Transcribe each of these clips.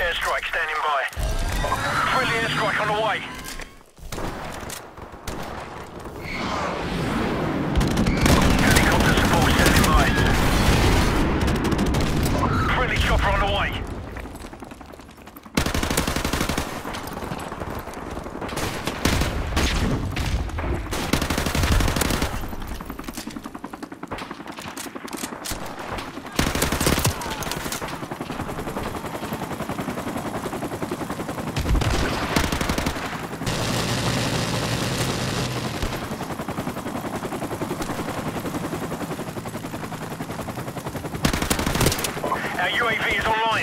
airstrike standing by. Friendly airstrike on the way. Helicopter support standing by. Friendly chopper on the way. Our UAV is online.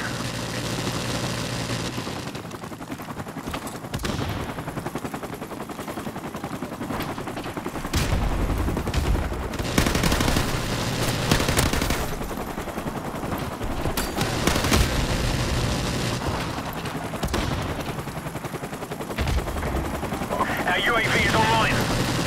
Our UAV is online.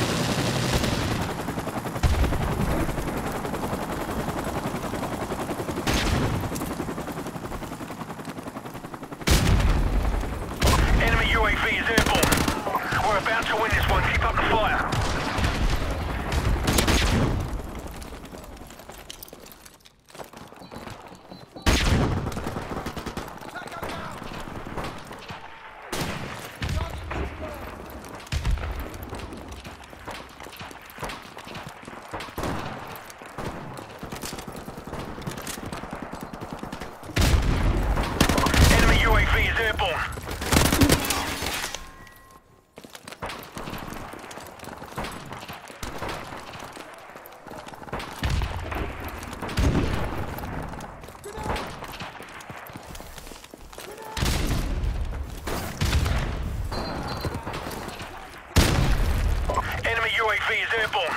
UAV is airborne. We're about to win this one. Keep up the fire. Enemy UAV is airborne. Enemy UAV is airborne.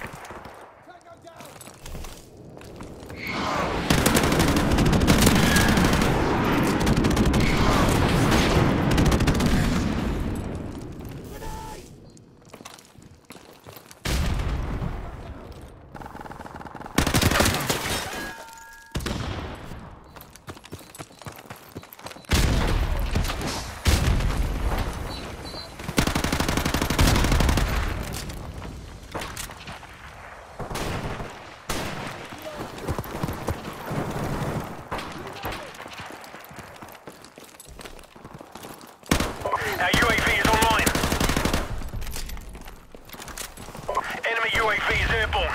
Our UAV is online. Enemy UAV is airborne.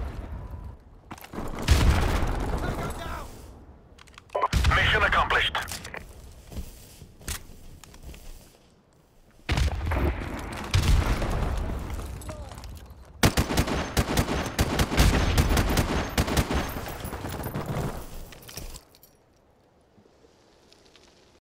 Mission accomplished.